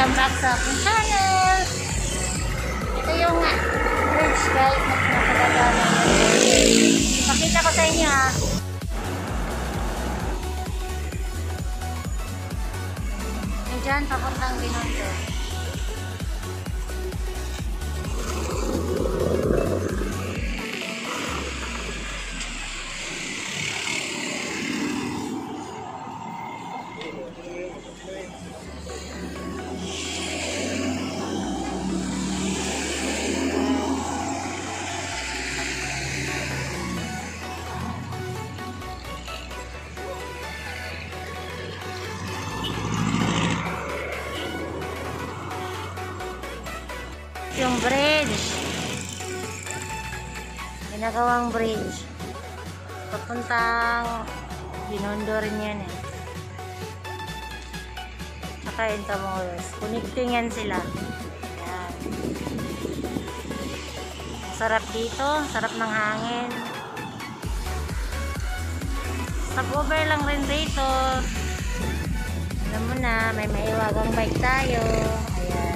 welcome back sa aking channel. Ito yung bridge guys na pinapagagawa. Pakita ko sa inyo ha. Diyan papuntang Binondo. Yung bridge, ginagawang bridge papuntang Binondo rin yan eh, tsaka Intramuros, connecting yan sila. Yan. Sarap dito, sarap ng hangin, stopover lang rin dito. Alam mo na, may maiwagang bike tayo. Ayan.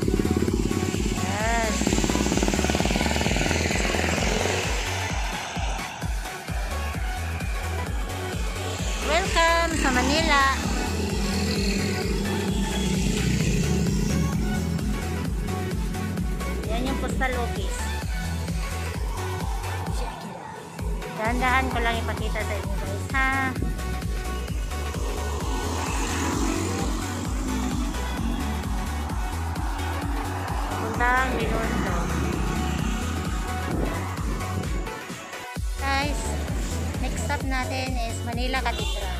Welcome sa Manila. Yan yung postal office. Dahan-dahan ko lang ipakita sa inyo guys ha. Puntang Binondo. Guys, next stop natin is Manila Cathedral.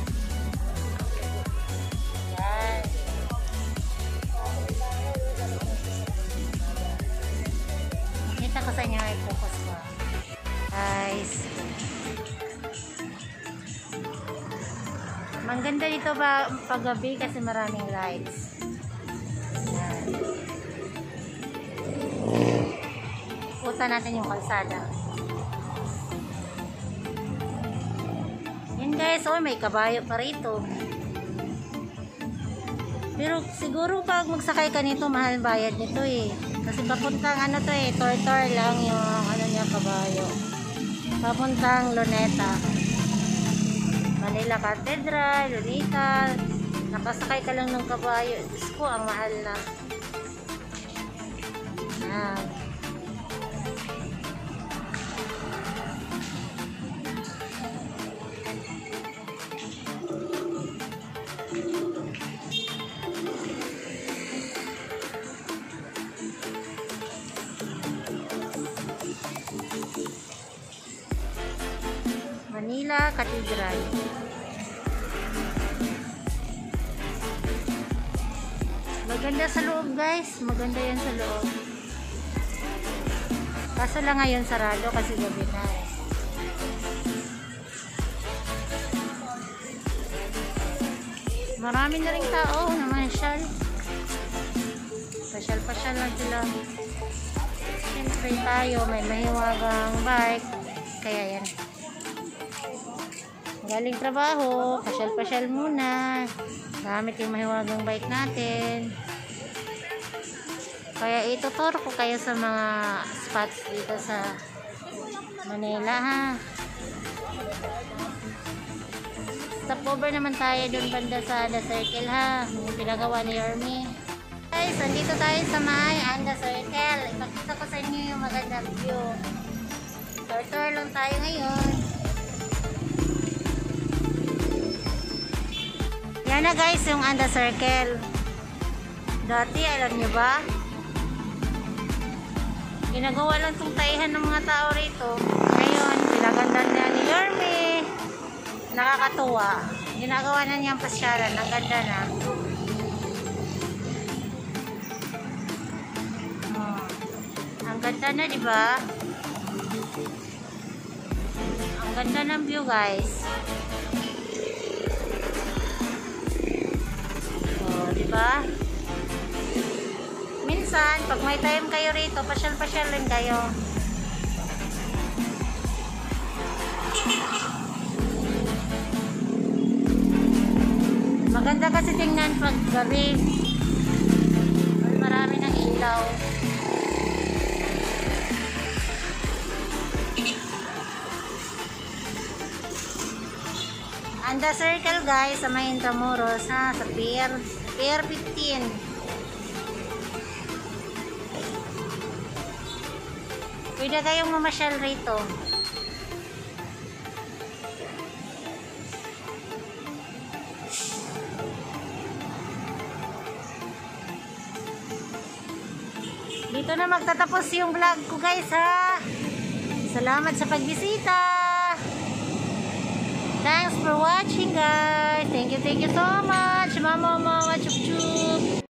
Yan. Kita ko sa inyo ay focus ko. Guys. Maganda dito ba paggabi kasi maraming lights. Yan. Ikutan natin yung kalsada. Guys, oh, may kabayo pa rito. Pero siguro pag magsakay ka nito, mahal bayad nito eh. Kasi papuntang ano to eh, tour lang yung ano niya, kabayo. Papuntang Luneta. Manila Cathedral, Luneta. Nakasakay ka lang ng kabayo. Diyos ko, ang mahal na. Yan. Manila Cathedral. Maganda sa loob guys, maganda yan sa loob. Kaso lang ngayon sarado kasi gabi na eh. Marami na rin tao namasyal. Pasyal-pasyal lang sila. Siyempre tayo may mahiwagang bike, kaya yan. Galing trabaho, pasyal-pasyal muna. Gamit yung mahiwagang bike natin. Kaya ituturo ko kayo sa mga spots dito sa Manila ha. Stopover naman tayo doon banda sa The Circle ha. Yung pinagawa ni Yorme. Guys, andito tayo sa may The Circle. Ipakita ko sa inyo yung magandang view. Tour lang tayo ngayon. Yan na guys yung The Circle. Dati alam nyo ba, ginagawa lang itong taihan ng mga tao rito. Ngayon pinaganda niya ni Yorme. Nakakatuwa, ginagawa na niyang pasyalan. Ang ganda na. Ang ganda na diba? Ang ganda ng view guys. Diba? Minsan, pag may time kayo rito, pasyal-pasyal rin kayo. Maganda kasi tingnan pag gabi. Anda Circle guys, sa may Intramuros ha, sa Pier 15. Pwede kayong mamasyal rito. Dito na magtatapos yung vlog ko guys ha. Salamat sa pagbisita. Thanks for watching guys. Thank you so much. Mama, chup chup.